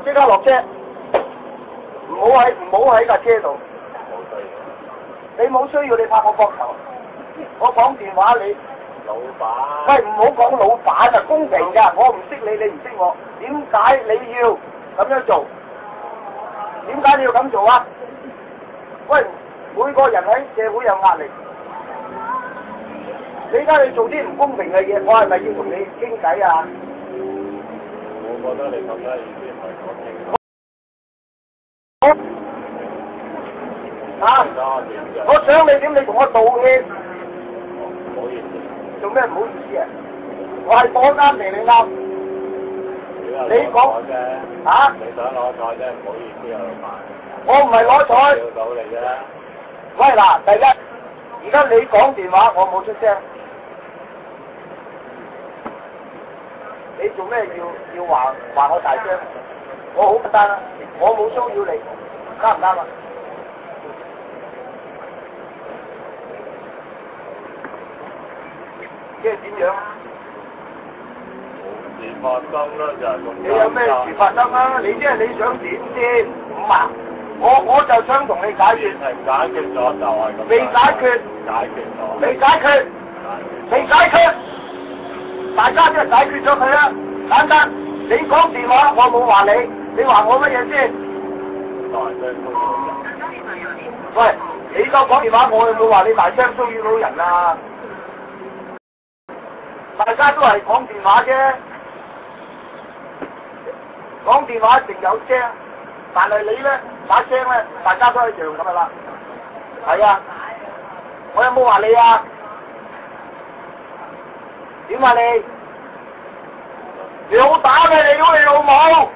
即刻落車，唔好喺架車度。你冇需要，你拍我膊頭，我講電話你。 老闆。 喂，唔好講老闆啊，公平㗎，我唔識你，你唔識我，點解你要咁樣做？點解你要咁做啊？喂，每個人喺社會有壓力，你而家你做啲唔公平嘅嘢，我係咪要同你傾偈啊？ 我覺得你咁樣意思唔係講傾。 啊！我想你點？你同我道歉。 唔好意思。 做咩唔好意思啊？我係講啱定你啱？你講嚇？ 你想攞彩啫，唔好意思啊，老闆。 我唔係攞彩。 笑到你啫。 喂嗱，第一，而家你講電話，我冇出聲。你做咩要話我大聲？我好簡單啦，我冇騷擾你，啱唔啱啊？即係點樣？ 事發生啦，就係咁。 你有咩事發生啊？你即係你想點先？唔啊！我就想同你解決。 解決咗就係咁。 未解決。 解決咗。 未解決。未解決。大家即係解決咗佢啦，簡單。你講電話，我冇話你，你話我乜嘢先？喂，你夠講電話，我有冇話你大聲騷擾到人啊？大家都係講電話啫，講電話一定有聲，但係你咧把聲咧，大家都一樣咁噶啦。係啊，我有冇話你啊？點話你？你好打嘅，你屌你老母！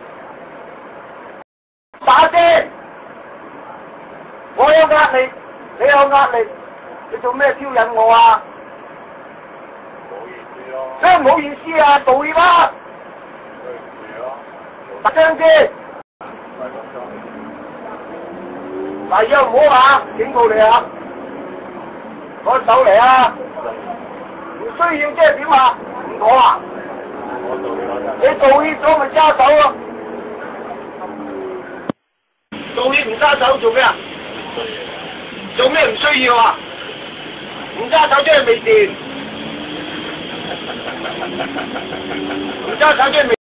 打先！我有壓力，你有壓力，你做咩挑釁我啊？真唔好意思啊，道歉啦！大聲啲！嗱，以後唔好啊，警告你啊！攞手嚟啊！唔需要即係點啊？唔妥啊？你道歉咗咪揸手咯？道歉唔揸手做咩啊？做咩唔需要啊？唔揸手即係未掂。唔揸手即係未。